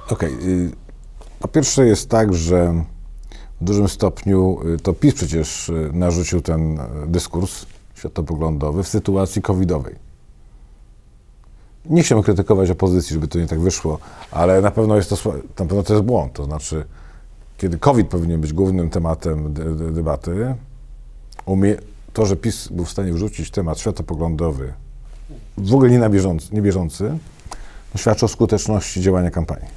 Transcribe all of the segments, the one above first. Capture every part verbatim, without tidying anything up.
Okej. Okay. Po pierwsze jest tak, że w dużym stopniu to PiS przecież narzucił ten dyskurs światopoglądowy w sytuacji covidowej. Nie chciałbym krytykować opozycji, żeby to nie tak wyszło, ale na pewno jest to, na pewno to jest błąd. To znaczy, kiedy COVID powinien być głównym tematem debaty, umie, to, że PiS był w stanie wrzucić temat światopoglądowy, w ogóle nie na bieżący, nie bieżący, to świadczy o skuteczności działania kampanii.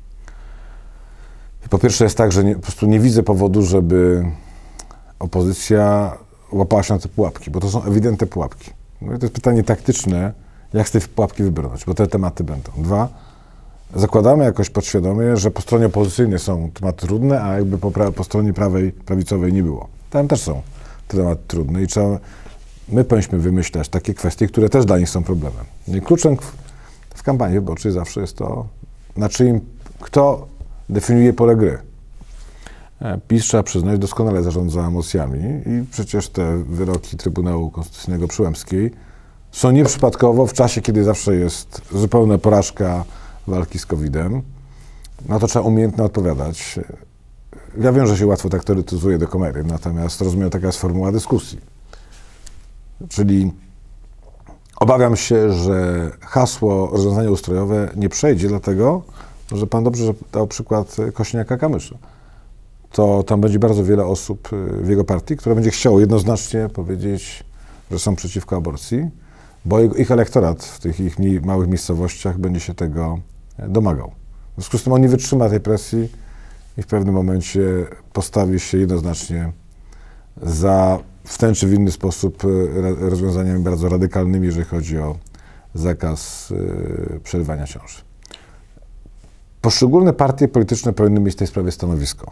I po pierwsze jest tak, że nie, po prostu nie widzę powodu, żeby opozycja łapała się na te pułapki, bo to są ewidentne pułapki. No i to jest pytanie taktyczne, jak z tej pułapki wybrnąć, bo te tematy będą. Dwa, zakładamy jakoś podświadomie, że po stronie opozycyjnej są tematy trudne, a jakby po, pra po stronie prawej, prawicowej nie było. Tam też są tematy trudne i trzeba, my powinniśmy wymyślać takie kwestie, które też dla nich są problemem. I kluczem w, w kampanii wyborczej zawsze jest to, na czyim, kto definiuje pole gry. PiS, trzeba przyznać, doskonale zarządza emocjami i przecież te wyroki Trybunału Konstytucyjnego przy Łęckiej są nieprzypadkowo w czasie, kiedy zawsze jest zupełna porażka walki z kowidem. Na to trzeba umiejętnie odpowiadać. Ja wiem, że się łatwo tak teoretyzuje do kamery, natomiast rozumiem, taka jest formuła dyskusji. Czyli obawiam się, że hasło rozwiązania ustrojowe nie przejdzie, dlatego, że pan dobrze dał przykład Kosiniaka-Kamysza. To tam będzie bardzo wiele osób w jego partii, które będzie chciało jednoznacznie powiedzieć, że są przeciwko aborcji, bo ich elektorat w tych ich mniej, małych miejscowościach będzie się tego domagał. W związku z tym on nie wytrzyma tej presji i w pewnym momencie postawi się jednoznacznie za w ten czy w inny sposób rozwiązaniami bardzo radykalnymi, jeżeli chodzi o zakaz przerywania ciąży. Poszczególne partie polityczne powinny mieć w tej sprawie stanowisko.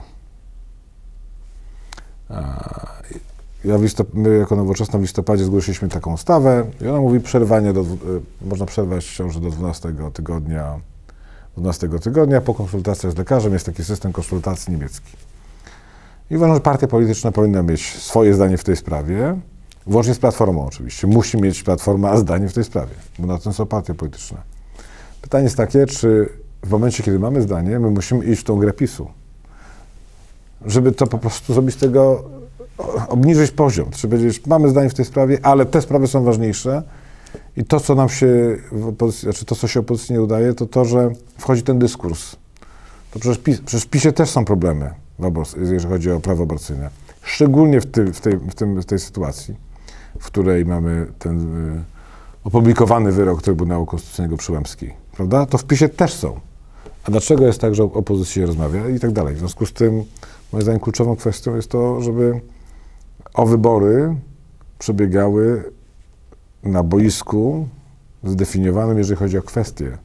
Ja my jako Nowoczesna w listopadzie zgłosiliśmy taką ustawę i ona mówi przerwanie, do, można przerwać ciążę do dwunastego tygodnia, dwunastego tygodnia po konsultacjach z lekarzem. Jest taki system konsultacji niemiecki. I uważam, że partie polityczne powinny mieć swoje zdanie w tej sprawie, włącznie z Platformą oczywiście. Musi mieć Platforma zdanie w tej sprawie, bo na tym są partie polityczne. Pytanie jest takie, czy w momencie, kiedy mamy zdanie, my musimy iść w tą grę PiSu, żeby to po prostu zrobić z tego, obniżyć poziom. Czy powiedzieć, mamy zdanie w tej sprawie, ale te sprawy są ważniejsze i to, co nam się w opozycji, znaczy to, co się opozycji nie udaje, to to, że wchodzi ten dyskurs. To przecież, PiS, przecież w PiSie też są problemy, w aborcji, jeżeli chodzi o prawo aborcyjne. Szczególnie w, ty, w, tej, w, tym, w tej sytuacji, w której mamy ten y, opublikowany wyrok Trybunału Konstytucyjnego przy Łęckiej. Prawda? To w PiSie też są. A dlaczego jest tak, że opozycja rozmawia i tak dalej? W związku z tym, moim zdaniem, kluczową kwestią jest to, żeby o wybory przebiegały na boisku zdefiniowanym, jeżeli chodzi o kwestie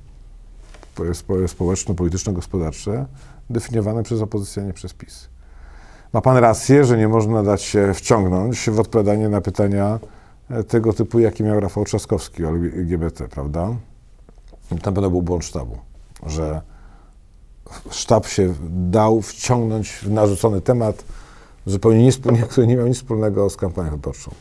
społeczno-polityczno-gospodarcze, definiowane przez opozycję, a nie przez PiS. Ma pan rację, że nie można dać się wciągnąć w odpowiadanie na pytania tego typu, jaki miał Rafał Trzaskowski o L G B T, prawda? Tam pewno był błąd sztabu, że sztab się dał wciągnąć w narzucony temat, zupełnie niespólnie, który nie miał nic wspólnego z kampanią wyborczą.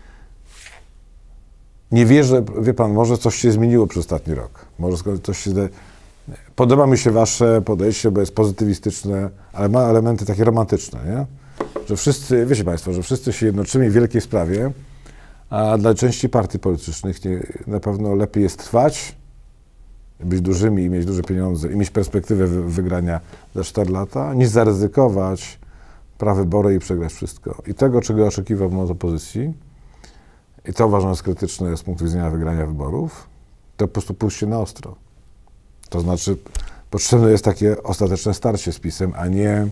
Nie wierzę, wie pan, może coś się zmieniło przez ostatni rok. Może coś się... Podoba mi się wasze podejście, bo jest pozytywistyczne, ale ma elementy takie romantyczne, nie? Że wszyscy, wiecie państwo, że wszyscy się jednoczymy w wielkiej sprawie, a dla części partii politycznych nie, na pewno lepiej jest trwać, być dużymi i mieć duże pieniądze i mieć perspektywę wygrania za cztery lata, niż zaryzykować prawybory i przegrać wszystko. I tego, czego oczekiwałbym od opozycji, i to uważam jest krytyczne z punktu widzenia wygrania wyborów, to po prostu pójście na ostro. To znaczy, potrzebne jest takie ostateczne starcie z PiS-em, a nie...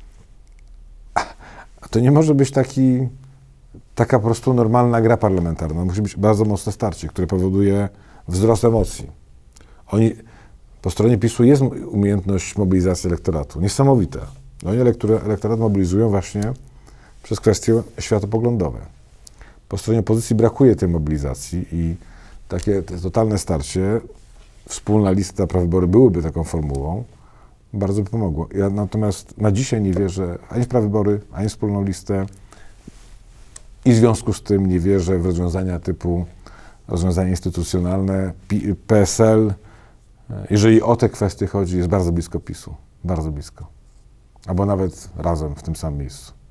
A to nie może być taki, taka po prostu normalna gra parlamentarna. Musi być bardzo mocne starcie, które powoduje wzrost emocji. Oni, po stronie PiS-u jest umiejętność mobilizacji elektoratu. Niesamowita. Oni elektorat mobilizują właśnie przez kwestie światopoglądowe. Po stronie opozycji brakuje tej mobilizacji i takie totalne starcie, wspólna lista, prawybory byłyby taką formułą, bardzo by pomogło. Ja natomiast na dzisiaj nie wierzę ani w prawybory, ani w wspólną listę i w związku z tym nie wierzę w rozwiązania typu rozwiązania instytucjonalne, P S L, jeżeli o te kwestie chodzi, jest bardzo blisko PiSu. Bardzo blisko. Albo nawet razem w tym samym miejscu.